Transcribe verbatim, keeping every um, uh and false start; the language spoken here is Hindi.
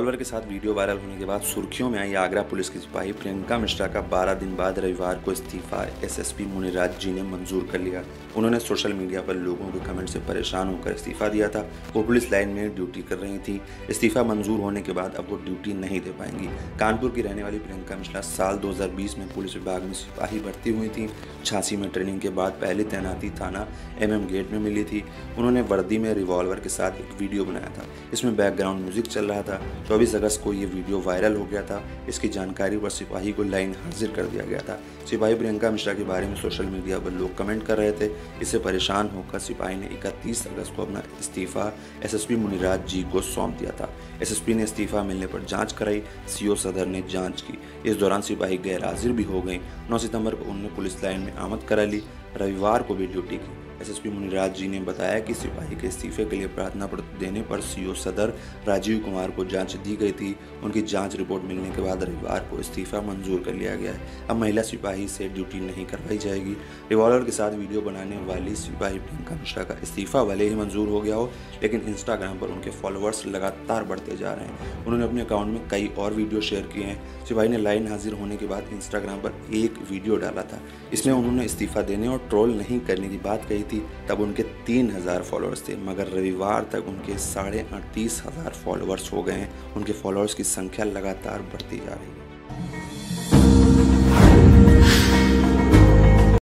रिवॉल्वर के साथ वीडियो वायरल होने के बाद सुर्खियों में आई आगरा पुलिस की सिपाही प्रियंका मिश्रा का बारह दिन बाद रविवार को इस्तीफा एसएसपी मुनिराज जी ने मंजूर कर लिया। उन्होंने सोशल मीडिया पर लोगों के कमेंट से परेशान होकर इस्तीफा दिया था। वो पुलिस लाइन में ड्यूटी कर रही थी। इस्तीफा मंजूर होने के बाद अब वो ड्यूटी नहीं दे पाएंगी। कानपुर की रहने वाली प्रियंका मिश्रा साल दो हज़ार बीस में पुलिस विभाग में सिपाही भर्ती हुई थी। झांसी में ट्रेनिंग के बाद पहली तैनाती थाना एमएम गेट में मिली थी। उन्होंने वर्दी में रिवॉल्वर के साथ एक वीडियो बनाया था। इसमें बैकग्राउंड म्यूजिक चल रहा था। चौबीस अगस्त को ये वीडियो वायरल हो गया था। इसकी जानकारी पर सिपाही को लाइन हाजिर कर दिया गया था। सिपाही प्रियंका मिश्रा के बारे में सोशल मीडिया पर लोग कमेंट कर रहे थे। इससे परेशान होकर सिपाही ने इकतीस अगस्त को अपना इस्तीफा एसएसपी मुनिराज जी को सौंप दिया था। एसएसपी ने इस्तीफा मिलने पर जांच कराई। सीओ सदर ने जांच की। इस दौरान सिपाही गैर हाजिर भी हो गई। नौ सितंबर को उन्होंने पुलिस लाइन में आमद करा ली। रविवार को भी ड्यूटी की। एसएसपी मुनिराज जी ने बताया कि सिपाही के इस्तीफे के लिए प्रार्थना पत्र देने पर सीओ सदर राजीव कुमार को जांच दी गई थी। उनकी जांच रिपोर्ट मिलने के बाद रविवार को इस्तीफा मंजूर कर लिया गया है। अब महिला सिपाही से ड्यूटी नहीं करवाई जाएगी। रिवॉल्वर के साथ वीडियो बनाने वाली सिपाही प्रियंका मिश्रा का इस्तीफा भले ही मंजूर हो गया हो, लेकिन इंस्टाग्राम पर उनके फॉलोअर्स लगातार बढ़ते जा रहे हैं। उन्होंने अपने अकाउंट में कई और वीडियो शेयर किए हैं। सिपाही ने लाइन हाजिर होने के बाद इंस्टाग्राम पर एक वीडियो डाला था। इसमें उन्होंने इस्तीफा देने और ट्रोल नहीं करने की बात कही थी। तब उनके तीन हजार फॉलोअर्स थे, मगर रविवार तक उनके साढ़े अड़तीस हजार फॉलोअर्स हो गए हैं। उनके फॉलोअर्स की संख्या लगातार बढ़ती जा रही है।